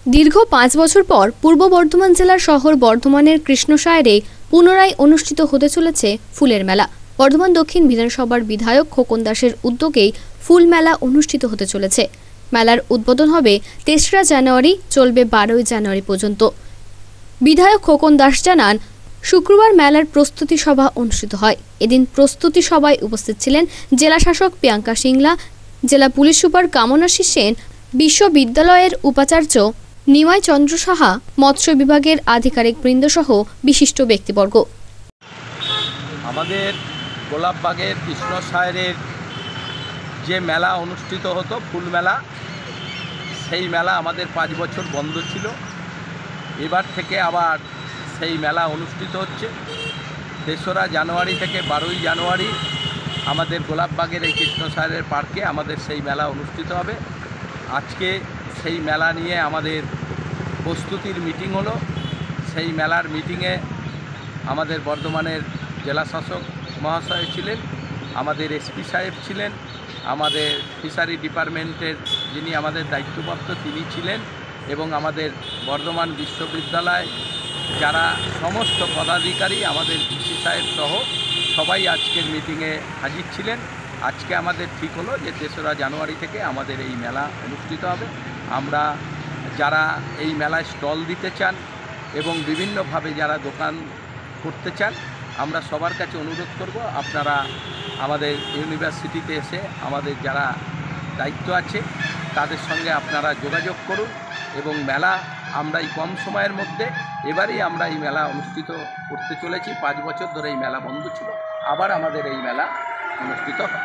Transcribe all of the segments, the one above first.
দীর্ঘ ৫ বছর পর পূর্ব বর্ধমান জেলার শহর বর্ধমানের কৃষ্ণসায়রে পুনরায় অনুষ্ঠিত হতে চলেছে ফুলের মেলা। বর্ধমান দক্ষিণ বিধানসভার বিধায়ক খোকন দাসের উদ্যোগেই ফুল মেলা অনুষ্ঠিত হতে চলেছে। মেলার উদ্বোধন হবে ৩রা জানুয়ারি, চলবে ১২ই জানুয়ারি পর্যন্ত। বিধায়ক খোকন দাস জানান, শুক্রবার মেলার প্রস্তুতি সভা অনুষ্ঠিত হয়। এদিন প্রস্তুতি সভায় উপস্থিত ছিলেন জেলা শাসক প্রিয়াঙ্কা সিংলা, জেলা পুলিশ সুপার কামনাশী সেন, বিশ্ববিদ্যালয়ের উপাচার্য নিমাই চন্দ্র সাহা, মৎস্য বিভাগের আধিকারিক বৃন্দ সহ বিশিষ্ট ব্যক্তিবর্গ। আমাদের গোলাপবাগের কৃষ্ণসায়রের যে মেলা অনুষ্ঠিত হতো ফুল মেলা, সেই মেলা আমাদের ৫ বছর বন্ধ ছিল। এবার থেকে আবার সেই মেলা অনুষ্ঠিত হচ্ছে। ৩রা জানুয়ারি থেকে ১২ই জানুয়ারি আমাদের গোলাপবাগের এই কৃষ্ণসায়রের পার্কে আমাদের সেই মেলা অনুষ্ঠিত হবে। আজকে সেই মেলা নিয়ে আমাদের প্রস্তুতির মিটিং হলো। সেই মেলার মিটিংয়ে আমাদের বর্ধমানের জেলা শাসক মহাশয় ছিলেন, আমাদের এসপি সাহেব ছিলেন, আমাদের ফিশারি ডিপার্টমেন্টের যিনি আমাদের দায়িত্বপ্রাপ্ত তিনি ছিলেন, এবং আমাদের বর্ধমান বিশ্ববিদ্যালয় যারা সমস্ত পদাধিকারী, আমাদের ভিসি সাহেব সহ সবাই আজকের মিটিংয়ে হাজির ছিলেন। আজকে আমাদের ঠিক হলো যে ৩রা জানুয়ারি থেকে আমাদের এই মেলা অনুষ্ঠিত হবে। আমরা যারা এই মেলায় স্টল দিতে চান এবং বিভিন্নভাবে যারা দোকান করতে চান, আমরা সবার কাছে অনুরোধ করব, আপনারা আমাদের ইউনিভার্সিটিতে এসে আমাদের যারা দায়িত্ব আছে তাদের সঙ্গে আপনারা যোগাযোগ করুন। এবং মেলা আমরা এই কম সময়ের মধ্যে এবারেই আমরা এই মেলা অনুষ্ঠিত করতে চলেছি। ৫ বছর ধরে এই মেলা বন্ধ ছিল, আবার আমাদের এই মেলা অনুষ্ঠিত হয়।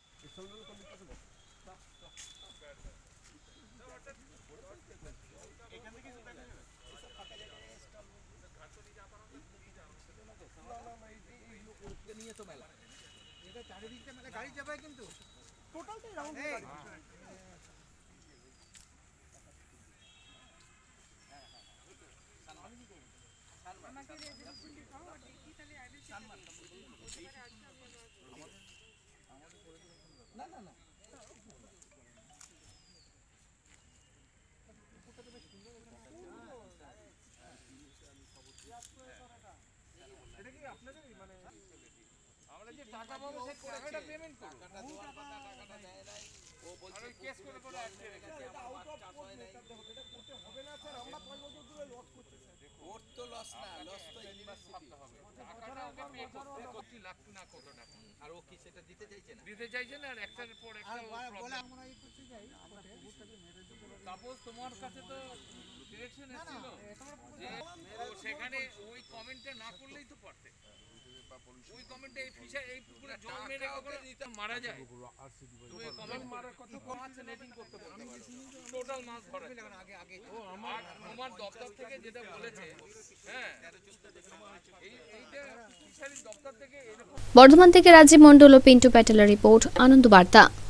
নিয়ে তো মেলা এটা চারিদিকে মেলা গাড়ি যাবে, কিন্তু টোটালটাই রাউন্ড না না না এটা কি আপনাদেরই, মানে আমরা যে টাকা পাবো সেই টাকাটা পেমেন্ট করব। টাকাটা দেওয়ার কথা, টাকাটা দেয় নাই, ও বলছে কেস করে করে আটকে রেখেছে। আমার চাষ হয় নাই, এটা করতে হবে না স্যার। আমরা 5 বছর ধরে লস করছি স্যার। ওর তো লস না, লস তো ইউনিভার্সিটি হবে। টাকাটা ওকে পে করতে 20 লাখ না কত টাকা, আর ও কি সেটা দিতে চাইছে না, আর একটার পর একটা বলে আমরা এই করতে যাই। আমরা পুরোটাকে মেরে দিতে পারি। সাপোজ তোমার কাছে তো ডিরেকশন এসেছিল যে সেখানে ওই কমেন্টটা না করলেই তো পারতে। ওই কমেন্টে এই ফিশার এই পুকুরে জল মেরে কখনো মারা যায়, তুমি কমেন্ট মারার কত মাছ নেটিং করতে পারবে, টোটাল মাছ ধরা আগে ও আমার দপ্তর থেকে যেটা বলেছে। হ্যাঁ, এইটা ফিশারির দপ্তর থেকে। বর্ধমান থেকে রাজীব মণ্ডল ও পিন্টু প্যাটেলের রিপোর্ট, আনন্দ বার্তা।